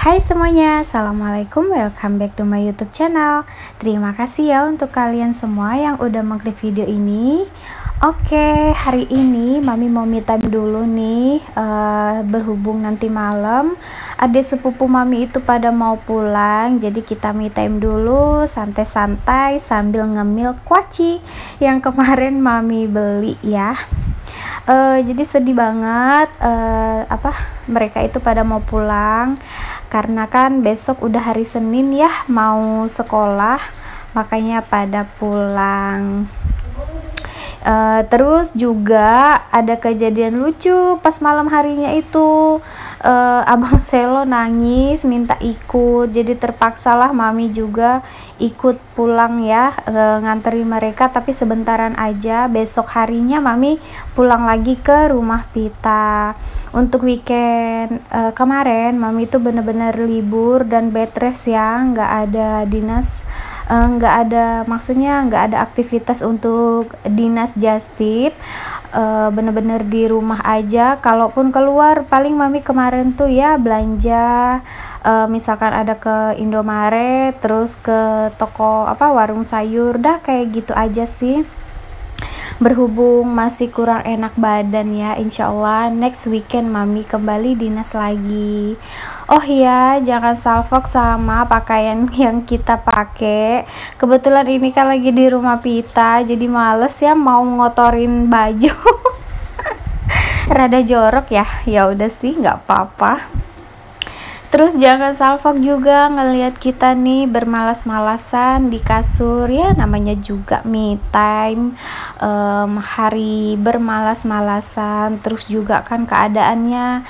Hai semuanya, assalamualaikum, welcome back to my YouTube channel. Terima kasih ya untuk kalian semua yang udah mengklik video ini. Oke, hari ini mami mau me time dulu nih, berhubung nanti malam adik sepupu mami itu pada mau pulang, jadi kita me time dulu santai-santai sambil ngemil kuaci yang kemarin mami beli ya. Jadi sedih banget mereka itu pada mau pulang karena kan besok udah hari Senin ya, mau sekolah, makanya pada pulang. Terus juga ada kejadian lucu pas malam harinya itu, abang Selo nangis minta ikut, jadi terpaksalah mami juga ikut pulang ya, nganterin mereka, tapi sebentaran aja. Besok harinya mami pulang lagi ke rumah Pita. Untuk weekend kemarin mami itu bener-bener libur dan bed rest ya, nggak ada dinas, nggak ada, maksudnya nggak ada aktivitas untuk dinas jastip, bener-bener di rumah aja. Kalaupun keluar paling mami kemarin tuh ya belanja, misalkan ada ke Indomaret, terus ke toko warung sayur, dah kayak gitu aja sih. Berhubung masih kurang enak badan ya, insya Allah next weekend mami kembali dinas lagi. Oh ya, jangan salfok sama pakaian yang kita pakai. Kebetulan ini kan lagi di rumah Pita, jadi males ya mau ngotorin baju. Rada jorok ya udah sih, nggak apa-apa. Terus jangan salfok juga ngelihat kita nih bermalas-malasan di kasur ya, namanya juga me time, hari bermalas-malasan. Terus juga kan keadaannya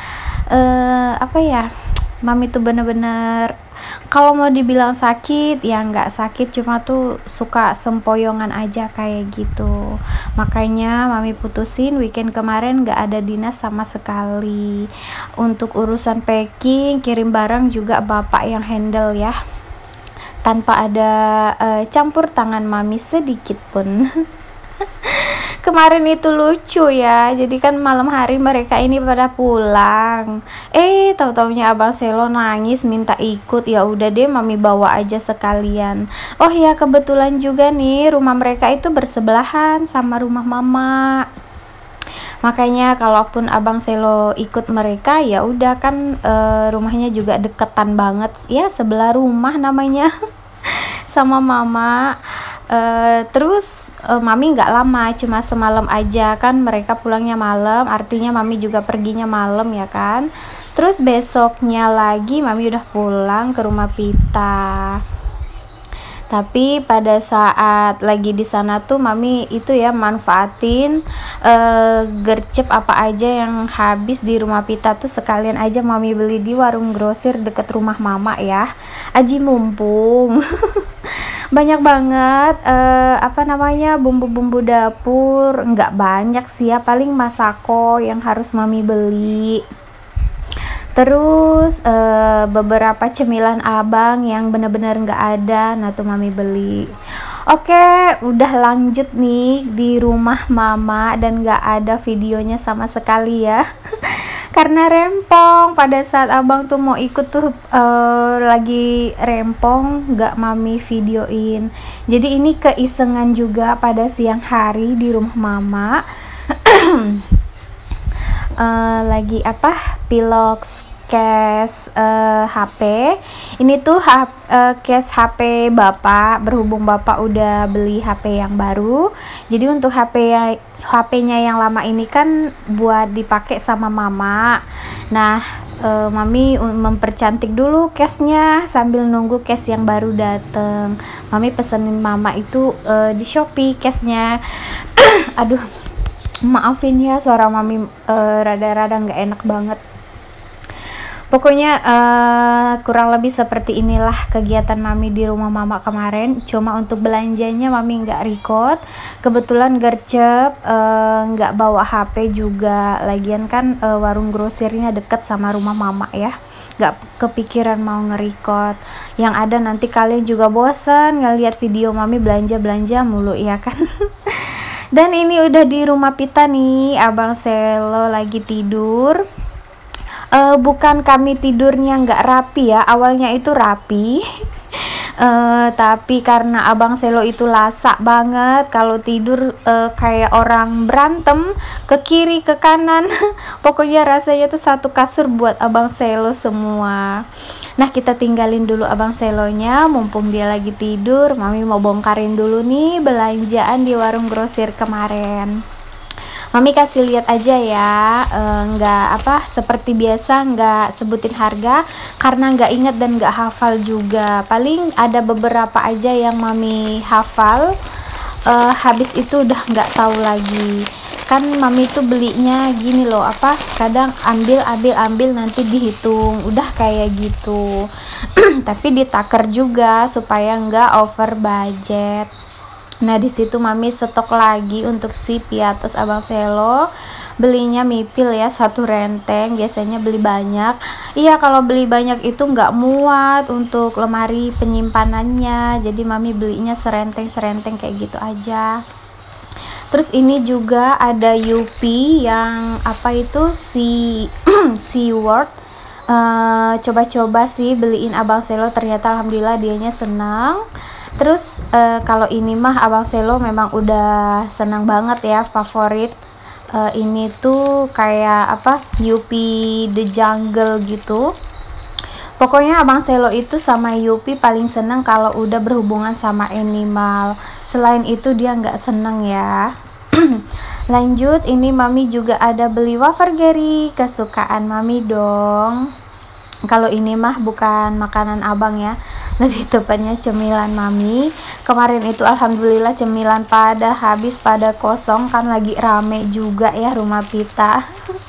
mami tuh bener-bener, kalau mau dibilang sakit ya nggak sakit, cuma tuh suka sempoyongan aja kayak gitu. Makanya mami putusin weekend kemarin nggak ada dinas sama sekali. Untuk urusan packing, kirim barang juga bapak yang handle ya, tanpa ada campur tangan mami sedikit pun. Kemarin itu lucu ya, jadi kan malam hari mereka ini pada pulang, tahu-taunya abang Selo nangis minta ikut. Ya udah deh mami bawa aja sekalian. Oh ya, kebetulan juga nih rumah mereka itu bersebelahan sama rumah mama, makanya kalaupun abang Selo ikut mereka ya udah kan, rumahnya juga deketan banget ya, sebelah rumah namanya sama mama. Terus mami nggak lama, cuma semalam aja kan, mereka pulangnya malam, artinya mami juga perginya malam ya kan. Terus besoknya lagi mami udah pulang ke rumah Pita. Tapi pada saat lagi di sana tuh mami itu ya manfaatin gercep apa aja yang habis di rumah Pita tuh sekalian aja mami beli di warung grosir deket rumah mama ya, aji mumpung. Banyak banget bumbu-bumbu dapur, nggak banyak sih ya, paling masako yang harus mami beli. Terus beberapa cemilan abang yang bener-bener nggak ada, nah tuh mami beli. Oke, udah lanjut nih di rumah mama dan nggak ada videonya sama sekali ya. Karena rempong, pada saat abang tuh mau ikut tuh lagi rempong, nggak mami videoin. Jadi ini keisengan juga pada siang hari di rumah mama. Lagi pilox case HP. Ini tuh case HP bapak, berhubung bapak udah beli HP yang baru. Jadi untuk HP-nya yang lama ini kan buat dipakai sama mama. Nah, mami mempercantik dulu case-nya sambil nunggu case yang baru dateng. Mami pesenin mama itu di Shopee case-nya. Aduh, maafin ya suara mami rada-rada nggak enak banget. Pokoknya kurang lebih seperti inilah kegiatan mami di rumah mama kemarin. Cuma untuk belanjanya mami nggak record, kebetulan gercep, nggak bawa HP juga. Lagian kan warung grosirnya deket sama rumah mama ya, nggak kepikiran mau nge-record. Yang ada nanti kalian juga bosan ngeliat video mami belanja-belanja mulu ya kan. Dan ini udah di rumah Pita nih, abang Selo lagi tidur. Bukan kami tidurnya nggak rapi ya, awalnya itu rapi. Tapi karena abang Selo itu lasak banget kalau tidur, kayak orang berantem ke kiri ke kanan. Pokoknya rasanya tuh satu kasur buat abang Selo semua. Nah, kita tinggalin dulu abang Selonya, mumpung dia lagi tidur. Mami mau bongkarin dulu nih belanjaan di warung grosir kemarin. Mami kasih lihat aja ya, nggak seperti biasa nggak sebutin harga karena nggak inget dan nggak hafal juga. Paling ada beberapa aja yang Mami hafal, habis itu udah nggak tahu lagi. Kan Mami tuh belinya gini loh, kadang ambil nanti dihitung, udah kayak gitu. Tapi ditaker juga supaya nggak over budget. Nah, di situ Mami stok lagi untuk si piatos abang Selo. Belinya mipil ya, satu renteng, biasanya beli banyak. Iya, kalau beli banyak itu nggak muat untuk lemari penyimpanannya, jadi Mami belinya serenteng kayak gitu aja. Terus ini juga ada Yupi yang Seaworld. Coba-coba sih beliin abang Selo, ternyata alhamdulillah dianya senang. Terus kalau ini mah abang Selo memang udah senang banget ya, favorit. Ini tuh kayak Yupi The Jungle gitu. Pokoknya abang Selo itu sama Yupi paling senang kalau udah berhubungan sama animal. Selain itu dia nggak seneng ya. Lanjut, ini Mami juga ada beli wafer Gary, kesukaan Mami dong. Kalau ini mah bukan makanan abang ya, lebih tepatnya cemilan Mami. Kemarin itu alhamdulillah cemilan pada habis, pada kosong, kan lagi rame juga ya rumah Pita.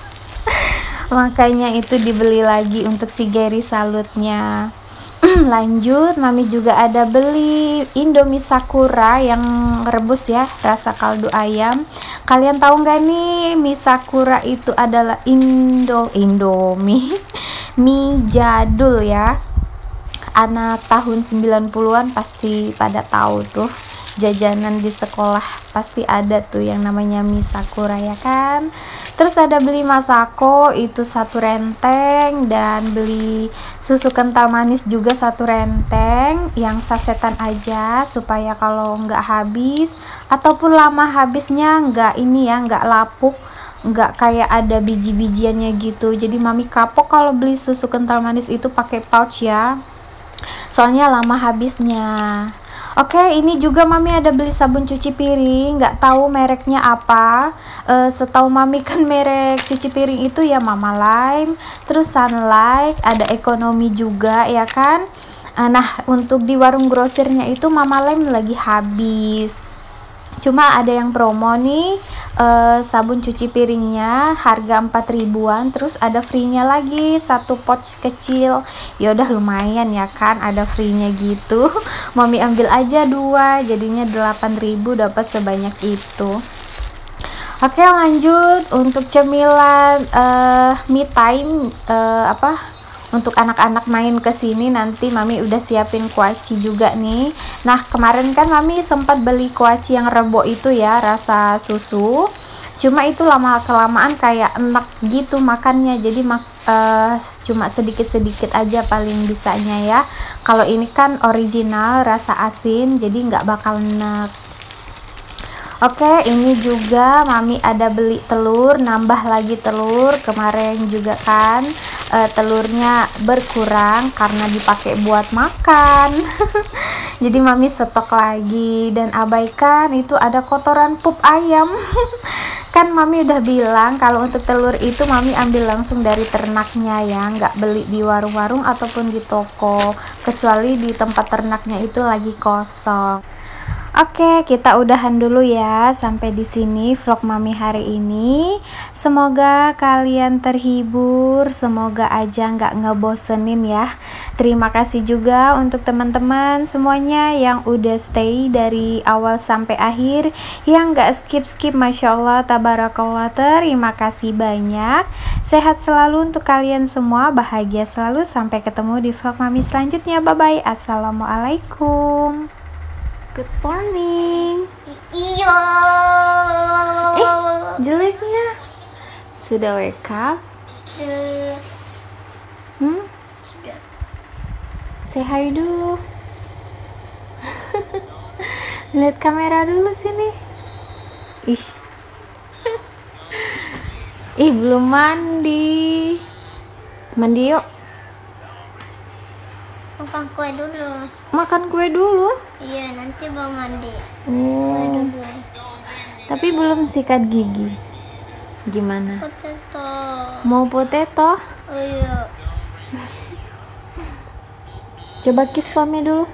Makanya itu dibeli lagi untuk si Gary salutnya. Lanjut, Mami juga ada beli Indomie Sakura yang rebus ya, rasa kaldu ayam. Kalian tahu nggak nih, mie Sakura itu adalah Indomie mie jadul ya. Anak tahun 90-an pasti pada tahu tuh, jajanan di sekolah pasti ada tuh yang namanya mie Sakura ya kan. Terus ada beli Masako itu satu renteng, dan beli susu kental manis juga satu renteng yang sasetan aja, supaya kalau nggak habis ataupun lama habisnya nggak lapuk, nggak kayak ada biji-bijiannya gitu. Jadi Mami kapok kalau beli susu kental manis itu pakai pouch ya, soalnya lama habisnya. Oke, ini juga Mami ada beli sabun cuci piring, nggak tahu mereknya apa. Setahu Mami kan merek cuci piring itu ya Mama Lime, terus Sunlight, ada ekonomi juga ya kan. Nah, untuk di warung grosirnya itu Mama Lime lagi habis. Cuma ada yang promo nih, sabun cuci piringnya harga 4 ribuan, terus ada free-nya lagi satu pouch kecil. Ya udah lumayan ya kan, ada free-nya gitu. Mami ambil aja 2, jadinya 8.000 dapat sebanyak itu. Oke, lanjut untuk cemilan me time, untuk anak-anak main ke sini. Nanti Mami udah siapin kuaci juga nih. Nah, kemarin kan Mami sempat beli kuaci yang rebo itu ya, rasa susu. Cuma itu lama-kelamaan kayak enak gitu makannya. Jadi cuma sedikit-sedikit aja paling bisanya ya. Kalau ini kan original rasa asin, jadi nggak bakal enak. Oke, ini juga Mami ada beli telur, nambah lagi telur. Kemarin juga kan telurnya berkurang karena dipakai buat makan. Jadi Mami stok lagi, dan abaikan itu ada kotoran pup ayam. Kan Mami udah bilang kalau untuk telur itu Mami ambil langsung dari ternaknya ya, nggak beli di warung-warung ataupun di toko, kecuali di tempat ternaknya itu lagi kosong. Oke, kita udahan dulu ya. Sampai di sini vlog Mami hari ini. Semoga kalian terhibur, semoga aja nggak ngebosenin ya. Terima kasih juga untuk teman-teman semuanya yang udah stay dari awal sampai akhir, yang nggak skip-skip. Masya Allah, tabarakallah, terima kasih banyak. Sehat selalu untuk kalian semua, bahagia selalu. Sampai ketemu di vlog Mami selanjutnya. Bye-bye. Assalamualaikum. Good morning. Iya. Jeleknya sudah wake up. Say hi dulu. Lihat kamera dulu sini. Ih. Ih, belum mandi. Mandi yuk. Makan kue dulu. Makan kue dulu. Iya, nanti baru mandi. Kue Oh. dulu. Tapi belum sikat gigi. Gimana? Potato. Mau potato? Oh iya. Coba kiss Mami dulu.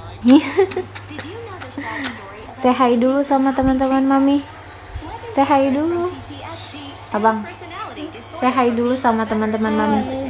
Say hi dulu sama teman-teman Mami. Say hi dulu. Abang. Say hi dulu sama teman-teman Mami.